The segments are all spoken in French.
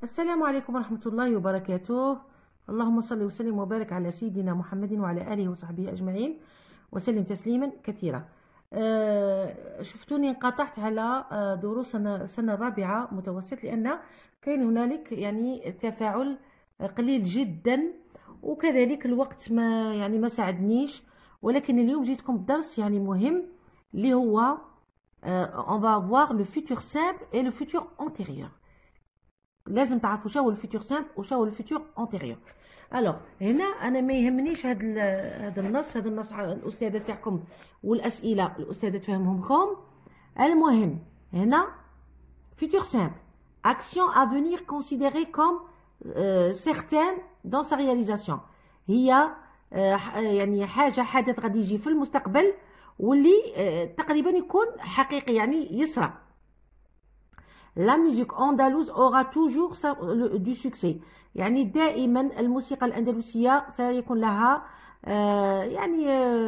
السلام عليكم ورحمة الله وبركاته. اللهم صل وسلم وبارك على سيدنا محمد وعلى آله وصحبه أجمعين وسلم تسليما كثيرا. شفتوني انقطعت على دروس السنة الرابعة متوسط، لأن كان هنالك يعني تفاعل قليل جدا، وكذلك الوقت ما ساعدنيش. ولكن اليوم جيتكم بدرس يعني مهم اللي هو on va voir le futur simple et le futur antérieur. لازم تعرفوا شو هو الفيتور سامبل وشو هو الفيتور انتيريور. الوغ هنا انا ما يهمنيش هذا النص الاستاذه تاعكم والاسئله الاستاذه تفهمهم لكم. المهم هنا futur simple, action à venir considérée comme certaine dans sa réalisation. هي يعني حاجه حدث غادي يجي في المستقبل واللي تقريبا يكون حقيقي يعني يصرى. La musique andalouse aura toujours du succès. يعني دائما الموسيقى الأندلسية سيكون لها يعني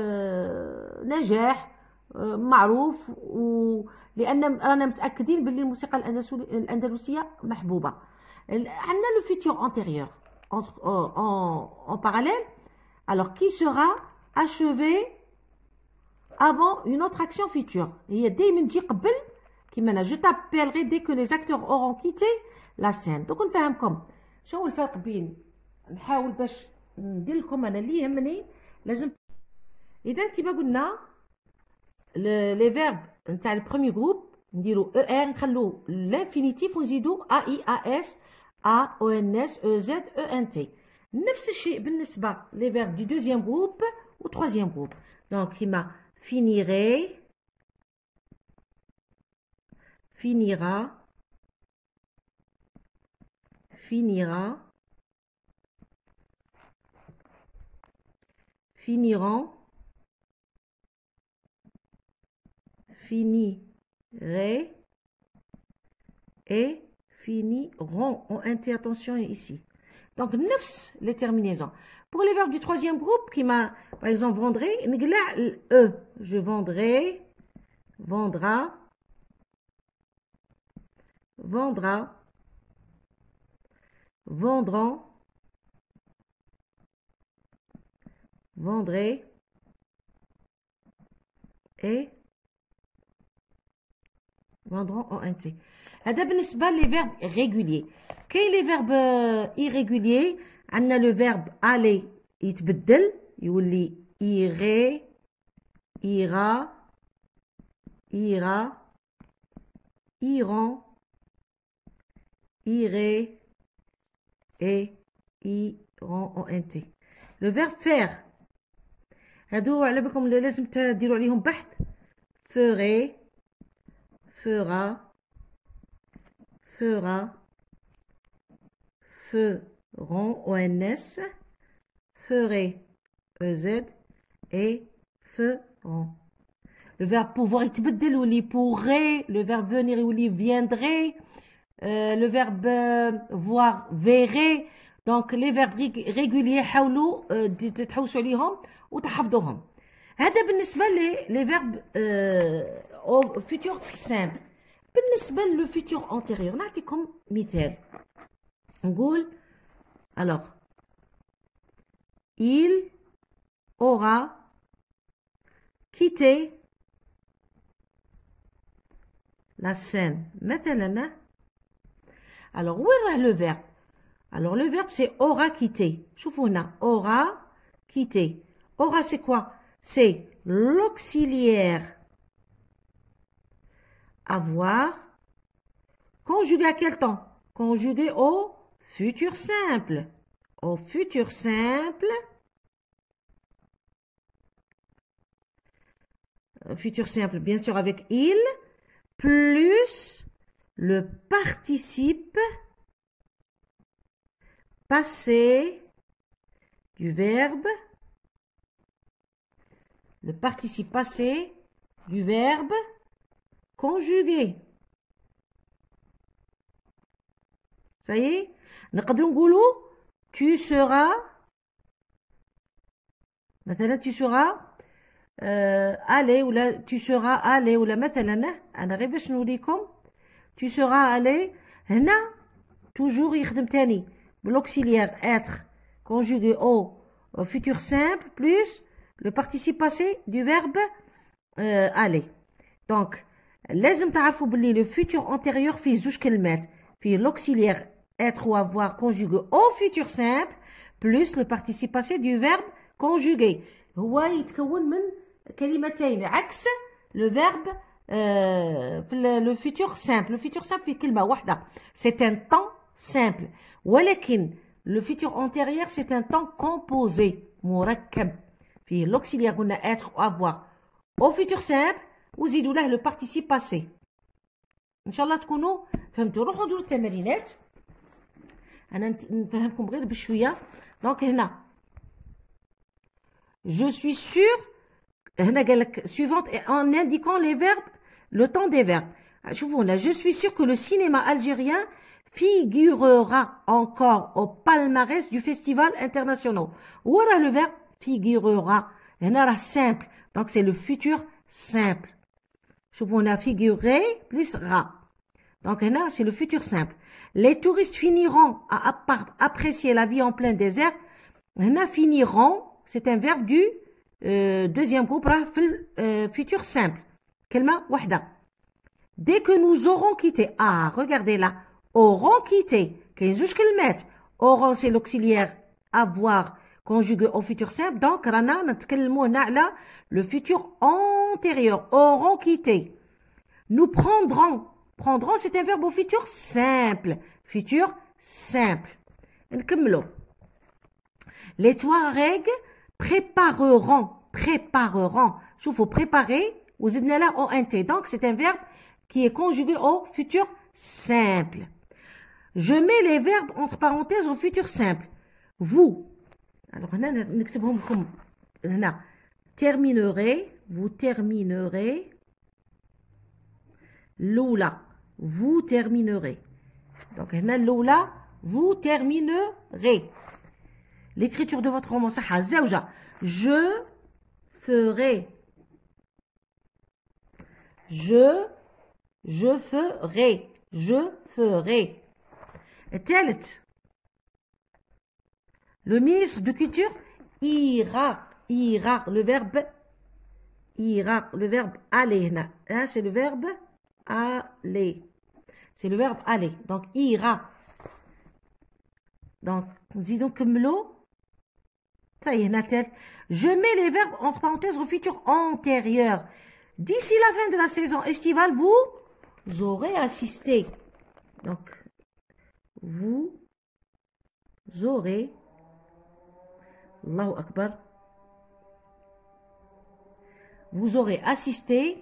نجاح معروف، لأن رانا متأكدين باللي الموسيقى الأندلسية محبوبة. عندنا le futur antérieur en parallèle, alors qui sera achevé avant une autre action future. هي دائما تجي قبل كيما انا جو تابيلغي دي كو لي زاكتور اورون كيتي لا سين. دوك نفهمكم شنو الفرق بين، نحاول باش ندير لكم انا اللي يهمني لازم. اذا كيما قلنا لي فيرب نتاع البروميي جروب نديرو او ار، نخلو لانفينيتيف ونزيدو ا اي ا اس ا او ان اس او زد او ان تي. نفس الشيء بالنسبه لي فيرب دو دوزيام جروب و تروازيام جروب. دونك كيما فينيري finira, finira, finiront, finirait et finiront. On intéresse attention ici. Donc, neuf les terminaisons. Pour les verbes du troisième groupe, qui m'a, par exemple, vendrait, je vendrai, vendra, vendra, vendront, vendrez et vendront en un T. هذا بالنسبة les verbes réguliers. كاين les verbes irréguliers. عندنا le verbe aller يتبدل يولي irait, ira, ira, iront, irait et iront en nt. Le verbe faire هادو على بالكم لازم تديروا عليهم بحث. ferait, fera, fera, feront ons, ferait ez et feront. Le verbe pouvoir يتبدل يولي pourrait, le verbe venir يولي viendrait, le verbe voir verrait. donc les verbes réguliers حاولوا تتحوسوا عليهم وتحفظوهم. هذا بالنسبه les verbes au futur simple. بالنسبه le futur antérieur نعطيكم مثال. نقول alors il aura quitté la scène مثلا. alors où est le verbe? alors le verbe c'est aura quitté. شوفوا هنا aura quitté. aura c'est quoi? c'est l'auxiliaire avoir conjugué à quel temps? conjugué au futur simple. au futur simple. futur simple bien sûr avec il plus le participe passé du verbe, le participe passé du verbe conjugué. Ça y est, نقدروا نقولوا tu seras مثلا tu seras aller ولا tu seras aller ولا مثلا انا غير باش نوريكم tu seras aller هنا toujours يخدم تاني l'auxiliaire être conjugué au futur simple plus le participe passé du verbe aller. Donc لازم تعرفوا باللي le futur antérieur فيه زوج كلمات فيه l'auxiliaire être ou avoir conjugué au futur simple plus le participe passé du verbe conjugué. هو يتكون من كلمتين عكس le verbe le futur simple. Le futur simple فيه كلمة واحدة. C'est un temps simple. ولكن le futur antérieur c'est un temps composé مركب. فيه l'auxiliaire قلنا être ou avoir au futur simple وزيدوا له le participe passé. ان شاء الله تكونوا فهمتوا. روحوا ديروا التمارينات انا نفهمكم غير بشويه. دونك هنا je suis sûr هنا قال لك suivante en indiquant les verbes le temps des verbes. شوفوا هنا je suis sûr que le cinéma algérien figurera encore au palmarès du festival international. وراه le verbe figurera هنا راه simple donc c'est le futur simple. شوفوا هنا figurer plus ra. Donc هنا c'est le futur simple. Les touristes finiront à apprécier la vie en plein désert. هنا finiront c'est un verbe du deuxième groupe راه في futur simple. كلمة واحدة. Dès que nous aurons quitté. Ah regardez là. Auront quitté. كاين زوج كلمات. Auront c'est l'auxiliaire avoir conjugué au futur simple. Donc رانا نتكلموا هنا على le futur antérieur. Auront quitté. Nous prendrons. Prendront c'est un verbe au futur simple. Futur simple. نكملوا. Les Touaregs prépareront. Prépareront. شوفوا préparer وزدنا له ONT. Donc c'est un verbe qui est conjugué au futur simple. Je mets les verbes entre parenthèses au futur simple. Vous. Alors هنا نكتبهم لكم هنا. Terminerez. Vous terminerez. Loula. Vous terminerez. Donc هنا Loula. Vous terminerez. L'écriture de votre roman صح زوجة. Je ferai. Je ferai. Je ferai. الثالث. Le ministre de Culture ira. Ira. Le verbe ira. Le verbe aller. Hein, c'est le verbe aller. C'est le verbe aller. Donc ira. Donc نزيدو نكملو. صاي هنا ثالث. Je mets les verbes entre parenthèses au futur antérieur. D'ici la fin de la saison estivale, vous aurez assisté. Donc, vous aurez, Allahu Akbar, vous aurez assisté.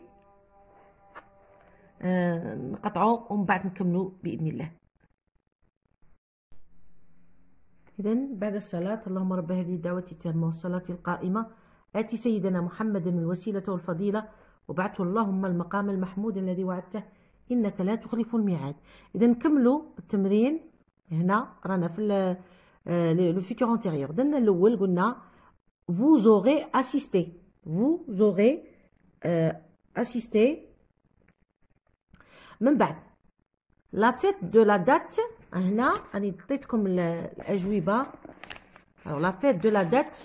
نقطعوا ومن بعد نكملوا بإذن الله. إذن بعد الصلاة اللهم رب هذه الدعوة التامة والصلاة القائمة آتي سيدنا محمد الوسيلة والفضيلة وبعثه اللهم المقام المحمود الذي وعدته إنك لا تخلف الميعاد. إذا نكملوا التمرين. هنا رانا في لو فيتور انتيريور. درنا الأول قلنا vous aurez assisté. Vous aurez assisté. من بعد la fête de la date. هنا راني عطيتكم الأجوبة. Alors la fête de la date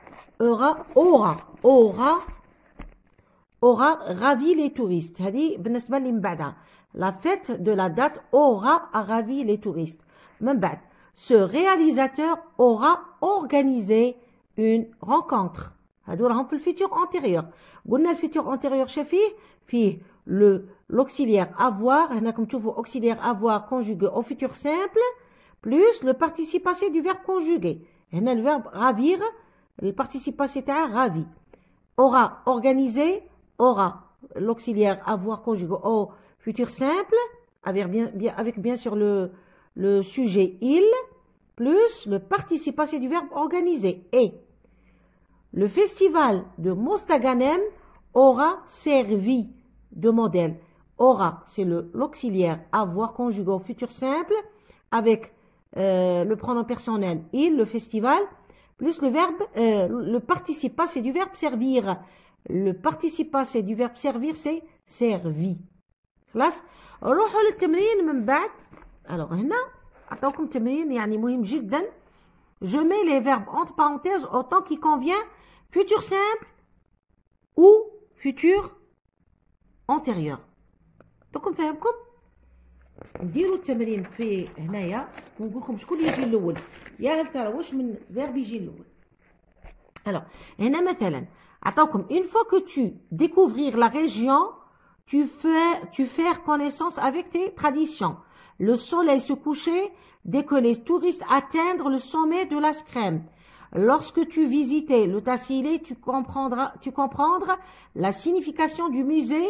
aura ravi les touristes. هذه بالنسبة اللي من بعدها. La fête de la date aura ravi les touristes. من بعد ce réalisateur aura organisé une rencontre. هادو راهم في الفيتور antérieur. قلنا الفيتور antérieur شافيه فيه l'auxiliaire avoir. هنا راكم تشوفوا auxiliaire avoir conjugué au futur simple plus le participe passé du verbe conjugué. هنا le verbe ravir le participe passé تاع ravi. Aura organisé. Aura l'auxiliaire avoir conjugué au futur simple avec bien sûr le sujet il plus le participe passé du verbe organisé. Et le festival de Mostaganem aura servi de modèle. Aura, c'est l'auxiliaire avoir conjugué au futur simple avec le pronom personnel il, le festival, plus le verbe, le participe passé du verbe servir. Le participe passé du verbe servir c'est servi. خلاص. نروحوا للتمرين من بعد. alors هنا عطاوكم تمرين يعني مهم جدا. Je mets les verbes entre parenthèses au temps qui convient, futur simple ou futur antérieur. دوك نفهمكم. نديروا التمرين في هنايا ونقول لكم شكون اللي يجي الاول. يا هل ترى واش من فيرب يجي الاول. Alors هنا مثلا عطاوكم une fois que tu découvrir la région, tu fais connaissance avec tes traditions. Le soleil se coucher dès que les touristes atteignent le sommet de la Scrème. Lorsque tu visitais le Tassili, tu comprendras la signification du musée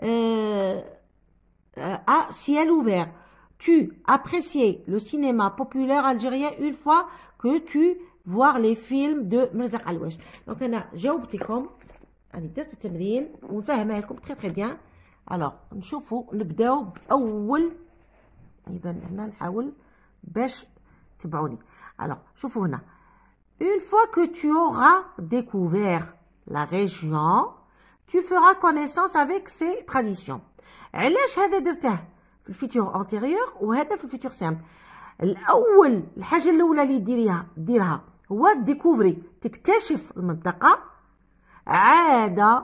à ciel ouvert. Tu appréciais le cinéma populaire algérien une fois que tu vois les films de مرزق علواش. Donc أنا جاوبتكم، يعني درت التمرين ونفهمها لكم très très bien. Alors نشوفوا نبداو بأول. إذا هنا نحاول باش تبعوني. Alors شوفوا هنا. Une fois que tu auras découvert la région, tu feras connaissance avec ses traditions. علاش هذا درته في الفيتور انتيريور وهذا في الفيتور سامبل؟ الاول الحاجه الاولى اللي ديرها هو ديكوفري، تكتشف المنطقه عاده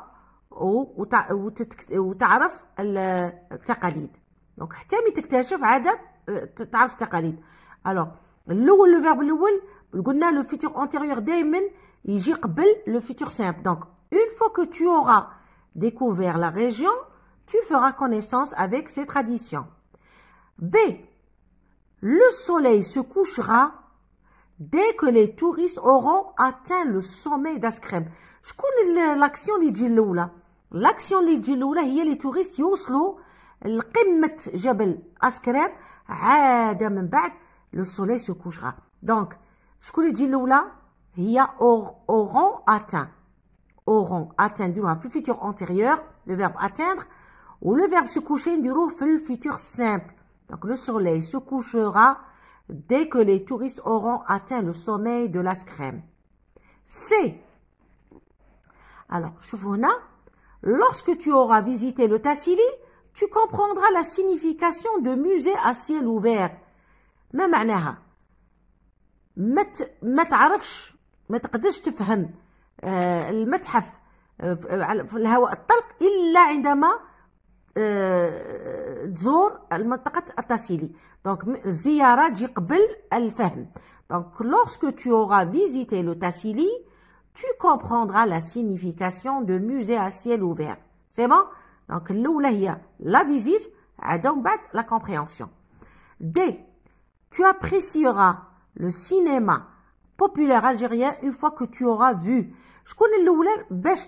وتعرف التقاليد. دونك حتى ملي تكتشف عاده تعرف التقاليد. الوغ الاول لو فيرب الاول قلنا لو فيتور انتيريور دائما يجي قبل لو فيتور سامبل. دونك une fois que tu auras découvert la région, tu feras connaissance avec ses traditions. B. Le soleil se couchera dès que les touristes auront atteint le sommet d'Askrem. شكون l'action اللي تجي الاولى؟ l'action اللي تجي الاولى هي لي توريست يوصلوا لقمة جبل أسكريم عاد من بعد لو سولي سو كوشرا. دونك شكون اللي تجي الاولى؟ هي auront atteint. auront atteint نديروها في الفيتور انتيريور لو فيرب atteindre. Ou le verbe se coucher نديروه في الفيتور simple. Donc le soleil se couchera dès que les touristes auront atteint le sommet de la Scrème. C. Alors شوفوا هنا. Lorsque tu auras visité le Tassili, tu comprendras la signification de musée à ciel ouvert. ما معناها؟ ما تعرفش، ما تقدرش تفهم المتحف في الهواء الطلق إلا عندما تزور المنطقة التاسيلي. دونك الزيارة تجي قبل الفهم. دونك lorsque tu auras visité le Tassili, tu comprendras la signification de musée à ciel ouvert. C'est bon? دونك الأولى هي la visite عاد من بعد la compréhension. D. Tu apprécieras le cinéma populaire algérien une fois que tu auras vu. شكون الأولى باش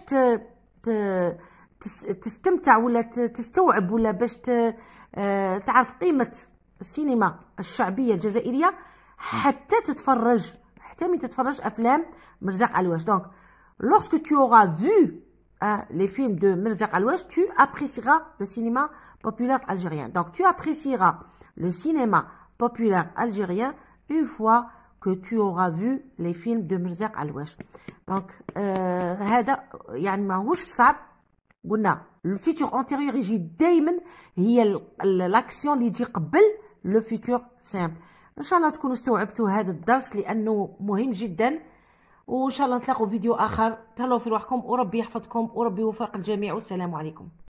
تستمتع ولا تستوعب ولا باش تعرف قيمة السينما الشعبية الجزائرية حتى ملي تتفرج أفلام مرزق علواش. دونك lorsque tu auras vu les films de مرزق علواش, tu apprécieras le cinéma populaire algérien. Donc tu apprécieras le cinéma populaire algérien une fois que tu auras vu les films de مرزق علواش. دونك هذا يعني ماهوش صعب. قلنا الفيتور انتيريور يجي دائما هي لاكسيون اللي تجي قبل لو فيتور سامبل. ان شاء الله تكونوا استوعبتوا هذا الدرس لانه مهم جدا، وان شاء الله نتلاقوا فيديو اخر. تهلاو في روحكم وربي يحفظكم وربي يوفق الجميع، والسلام عليكم.